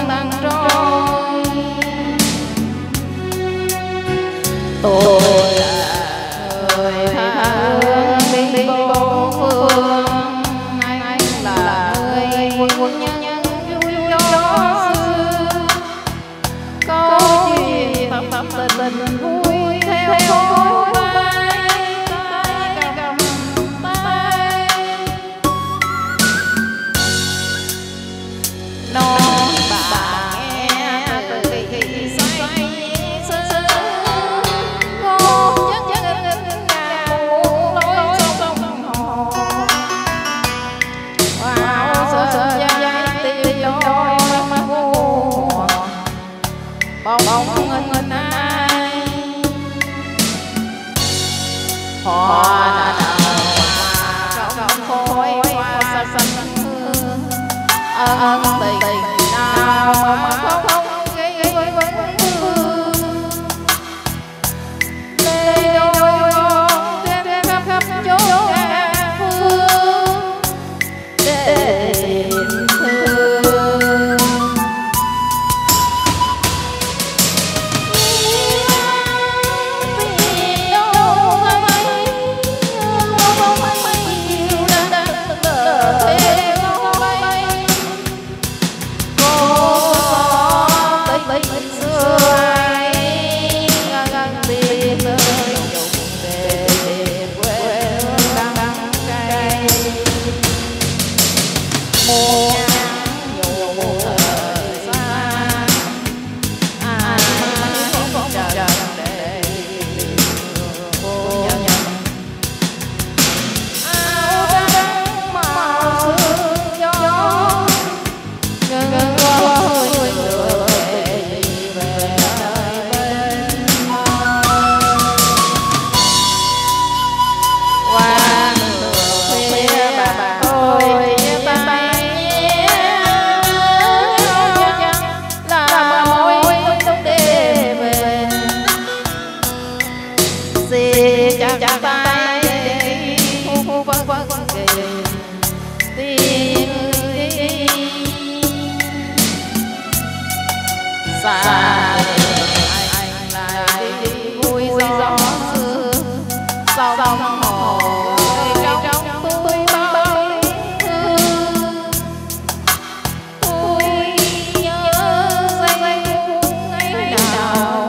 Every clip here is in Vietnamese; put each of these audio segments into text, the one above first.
tăng trôi. Tôi là người tha hương đi bốn phương, anh là người quân nhân vui gió xưa. Câu chuyện tâm tình vui theo khối vai, tay cầm tay non bà nghe từ kỳ xoay xưa. Con chất ngàn buồn lối sông hồ, vào sợi dây tiêu đôi mắt buồn bóng hình ai hoa nở trong khói hoa xanh hương. Ân tình nào mà không gây vấn thương. Lê đôi con trên khắp chốn ngàn phương để tìm thương. Chặt tay thu vân kề tìm đi xa anh lại đi vui gió xưa sau đông hồ trong tôi bao thương. Tôi nhớ giây ngày nào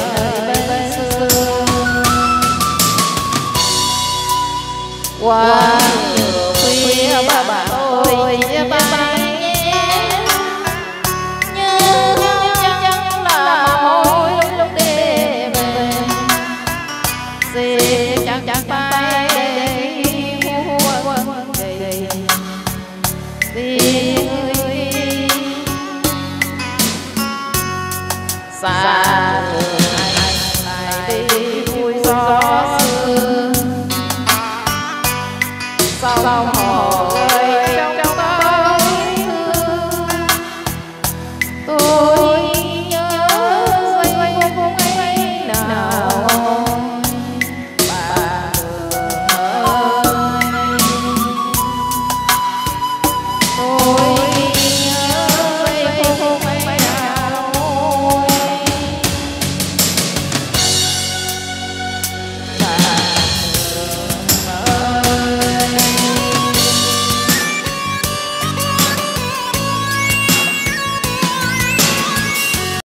wow.